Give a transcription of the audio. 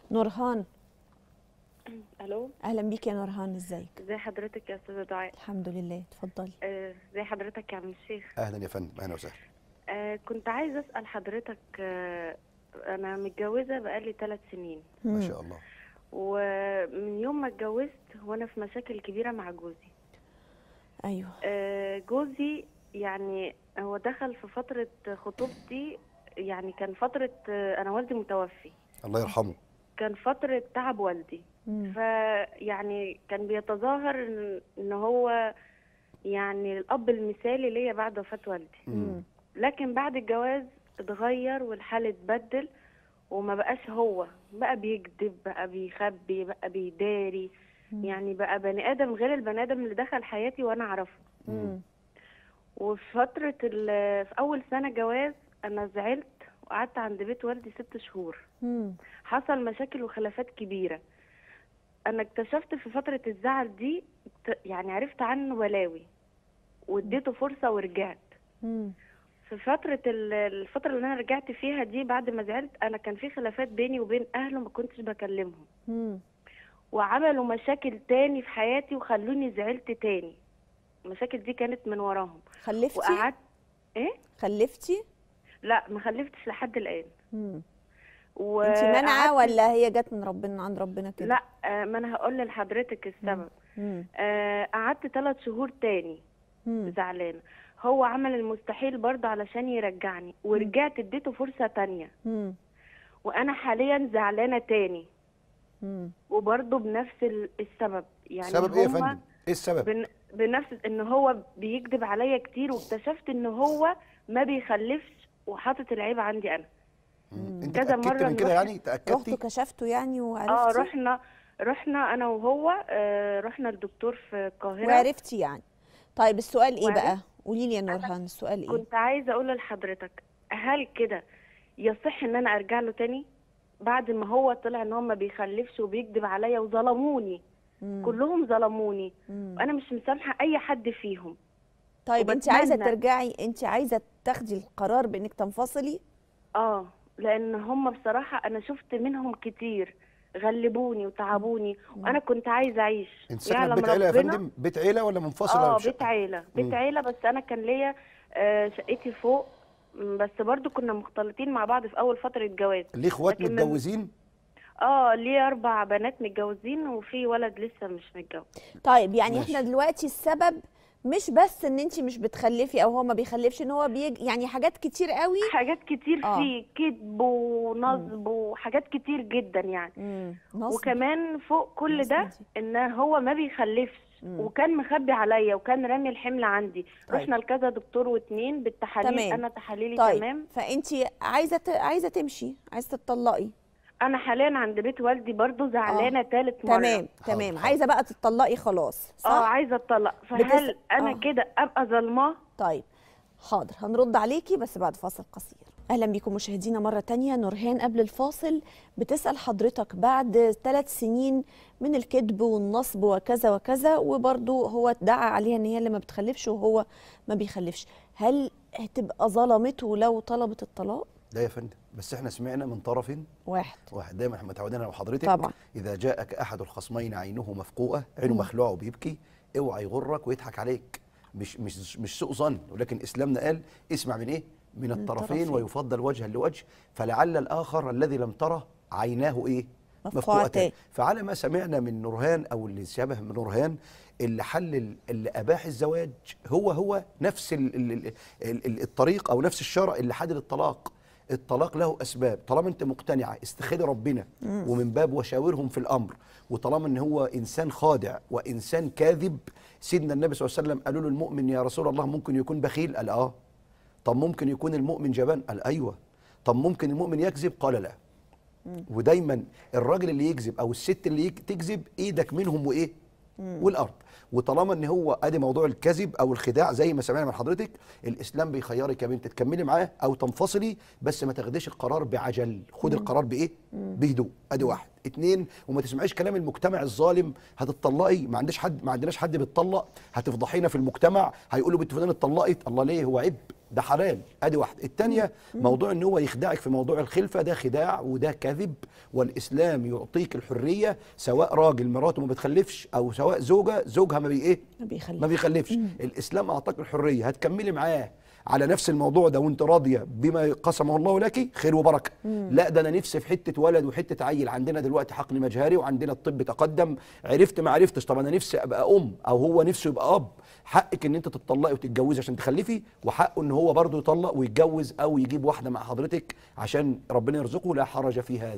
نورهان. الو. اهلا بيك يا نورهان، ازيك؟ ازي حضرتك يا استاذه دعاء؟ الحمد لله، اتفضلي. ازي حضرتك يا عم الشيخ؟ اهلا يا فندم، اهلا وسهلا. كنت عايزه اسال حضرتك، انا متجوزه بقالي 3 سنين. ما شاء الله. ومن يوم ما اتجوزت وانا في مشاكل كبيره مع جوزي. ايوه. جوزي يعني هو دخل في فتره خطوبتي، يعني كان فتره انا والدي متوفي، الله يرحمه. كان فتره تعب والدي. فيعني كان بيتظاهر ان هو يعني الاب المثالي ليا بعد وفاه والدي. لكن بعد الجواز اتغير والحال اتبدل، وما بقاش هو، بقى بيكذب، بقى بيخبي، بقى بيداري. يعني بقى بني ادم غير البني ادم اللي دخل حياتي وانا اعرفه. وفي فتره في اول سنه جواز انا زعلت وقعدت عند بيت والدي 6 شهور. حصل مشاكل وخلافات كبيره. انا اكتشفت في فتره الزعل دي، يعني عرفت عنه بلاوي واديته فرصه ورجعت. في الفتره اللي انا رجعت فيها دي بعد ما زعلت، انا كان في خلافات بيني وبين اهله ما كنتش بكلمهم. وعملوا مشاكل تاني في حياتي وخلوني زعلت تاني. المشاكل دي كانت من وراهم. خلفتي؟ وقعدت. ايه؟ خلفتي؟ لا ما خلفتش لحد الان. انت مانعه ولا هي جت من ربنا، عند ربنا كده؟ لا، ما انا هقول لحضرتك السبب. قعدت 3 شهور تاني زعلانه. هو عمل المستحيل برضه علشان يرجعني، ورجعت اديته فرصه تانية. وانا حاليا زعلانه تاني. وبرضه بنفس السبب. يعني السبب ايه يا فندم؟ ايه السبب؟ بنفس ان هو بيكذب عليا كتير، واكتشفت ان هو ما بيخلفش وحاطط العيب عندي انا. انت كذا اتاكدت مره من كده؟ يعني تاكدتي؟ رحتوا كشفتوا يعني وعرفتي؟ رحنا انا وهو، رحنا للدكتور في القاهره وعرفتي يعني. طيب السؤال ايه بقى؟ قولي لي يا نورهان، السؤال ايه؟ كنت عايزه اقول لحضرتك، هل كده يصح ان انا ارجع له تاني بعد ما هو طلع ان هو ما بيخلفش وبيكذب عليا وظلموني؟ كلهم ظلموني وانا مش مسامحه اي حد فيهم. طيب انت عايزه ترجعي، انت عايزه تاخدي القرار بانك تنفصلي؟ لان هم بصراحه انا شفت منهم كتير غلبوني وتعبوني، وانا كنت عايزه اعيش. انت ساكنه في بيت عيله يا فندم؟ بيت عيله ولا منفصله؟ بيت عيله. بيت عيله، بس انا كان ليا شقتي فوق، بس برضو كنا مختلطين مع بعض في اول فتره جواز. ليه اخوات متجوزين؟ ليه 4 بنات متجوزين وفي ولد لسه مش متجوز. طيب يعني احنا دلوقتي السبب مش بس ان انت مش بتخلفي او هو ما بيخلفش، ان هو يعني حاجات كتير قوي، حاجات كتير فيه كذب ونصب وحاجات كتير جدا يعني. وكمان فوق كل ده ان هو ما بيخلفش وكان مخبي عليا وكان رامي الحمل عندي. رحنا لكذا دكتور و2 بالتحاليل. تمام. انا تحاليلي تمام. فانت عايزه تمشي، عايزه تطلقي. انا حاليا عند بيت والدي برضو زعلانه 3 مرة. تمام. عايزه بقى تطلقي خلاص، صح؟ عايزه اتطلق. فهل انا كده ابقى ظلماه؟ طيب حاضر، هنرد عليكي بس بعد فاصل قصير. اهلا بيكم مشاهدينا مره تانية. نورهان قبل الفاصل بتسال حضرتك بعد 3 سنين من الكذب والنصب وكذا وكذا، وبرضه هو ادعى عليها ان هي اللي ما بتخلفش وهو ما بيخلفش، هل هتبقى ظلمته لو طلبت الطلاق؟ لا يا فندم، بس احنا سمعنا من طرف واحد. دايما احنا متعودين على حضرتك طبعا. اذا جاءك احد الخصمين عينه مفقوءه، عينه مخلوعه وبيبكي، اوعى يغرك ويضحك عليك. مش سوء ظن، ولكن اسلامنا قال اسمع من ايه؟ من الطرفين، ويفضل وجها لوجه، فلعل الاخر الذي لم تره عيناه ايه؟ مفقوءتان. فعلى ما سمعنا من نورهان او اللي شبه من نورهان، اللي حل اللي اباح الزواج هو نفس الطريق او نفس الشرع اللي حدد الطلاق. الطلاق له اسباب، طالما انت مقتنعه استخيري ربنا ومن باب وشاورهم في الامر، وطالما ان هو انسان خادع وانسان كاذب. سيدنا النبي صلى الله عليه وسلم قالوا له المؤمن يا رسول الله ممكن يكون بخيل؟ قال طب ممكن يكون المؤمن جبان؟ قال ايوه. طب ممكن المؤمن يكذب؟ قال لا. ودايما الراجل اللي يكذب او الست اللي تكذب ايدك منهم وايه؟ والارض. وطالما ان هو ادي موضوع الكذب او الخداع زي ما سمعنا من حضرتك، الاسلام بيخيرك يا بنت تكملي معاه او تنفصلي، بس ما تاخديش القرار بعجل، خد القرار بايه؟ بهدوء. ادي 1. 2، وما تسمعيش كلام المجتمع الظالم. هتطلقي، ما عندناش حد بيتطلق، هتفضحينا في المجتمع، هيقولوا بنت فلانه اتطلقت. الله، ليه؟ هو عيب؟ ده حلال. ادي واحده. الثانيه موضوع ان هو يخدعك في موضوع الخلفه، ده خداع وده كذب، والاسلام يعطيك الحريه سواء راجل مراته ما بتخلفش او سواء زوجه زوجها ما بيخلفش. الاسلام اعطاك الحريه، هتكملي معاه على نفس الموضوع ده وانت راضيه بما قسمه الله لك، خير وبركه. لا ده انا نفسي في حته ولد وحته عيل، عندنا دلوقتي حقن مجهري وعندنا الطب تقدم، عرفت ما عرفتش، طب انا نفسي ابقى ام او هو نفسه يبقى اب، حقك ان انت تطلقي وتتجوزي عشان تخلفي، وحقه ان هو برضه يطلق ويتجوز او يجيب واحده مع حضرتك عشان ربنا يرزقه، لا حرج في هذا.